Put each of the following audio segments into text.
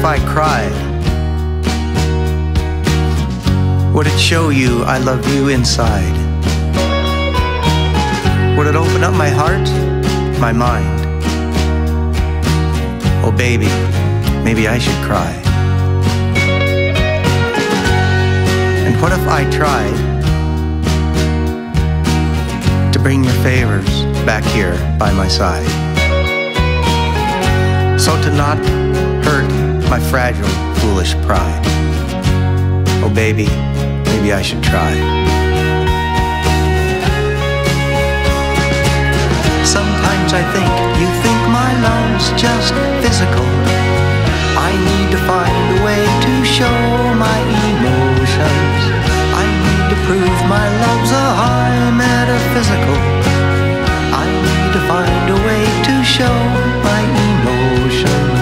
if I cried? Would it show you I love you inside? Would it open up my heart, my mind? Oh baby, maybe I should cry. And what if I tried to bring your favors back here by my side, so to not hurt my fragile, foolish pride? Oh baby, maybe I should try. Sometimes I think you think my love's just physical. I need to find a way to show my emotions. I need to prove my love's a high metaphysical. I need to find a way to show my emotions.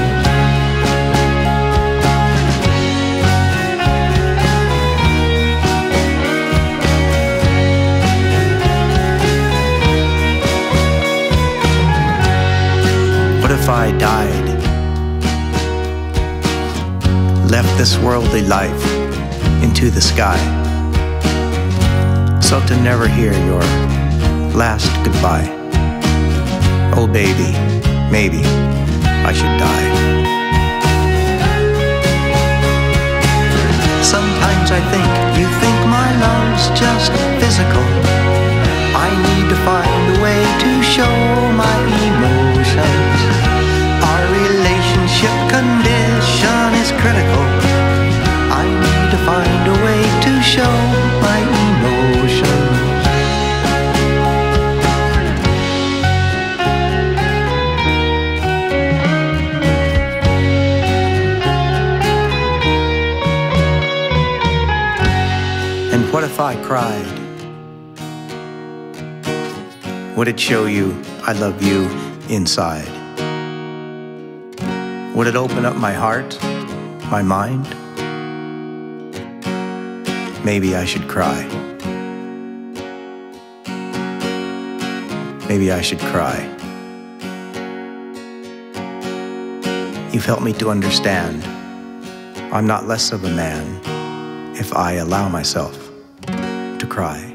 What if I died, left this worldly life into the sky, so to never hear your last goodbye? Oh baby, maybe I should die. Sometimes I think you think my love's just physical. I need to find a way to show my emotions. Our relationship condition is critical. I need to find a way to show my emotions. And what if I cried? Would it show you I love you inside? Would it open up my heart, my mind? Maybe I should cry. Maybe I should cry. You've helped me to understand I'm not less of a man if I allow myself to cry.